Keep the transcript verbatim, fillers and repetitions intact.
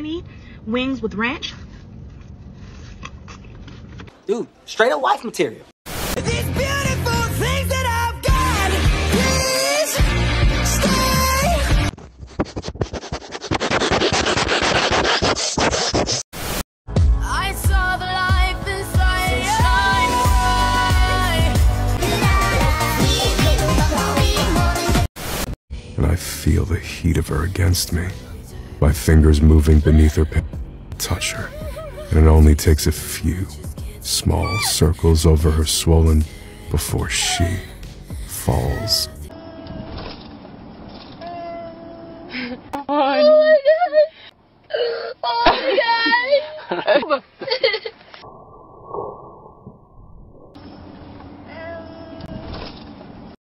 need? Wings with ranch? Dude, straight up wife material. These beautiful things that I've got, please stay. I saw the life inside your eyes. And I feel the heat of her against me. My fingers moving beneath her pin. Touch her. And it only takes a few small circles over her swollen before she falls.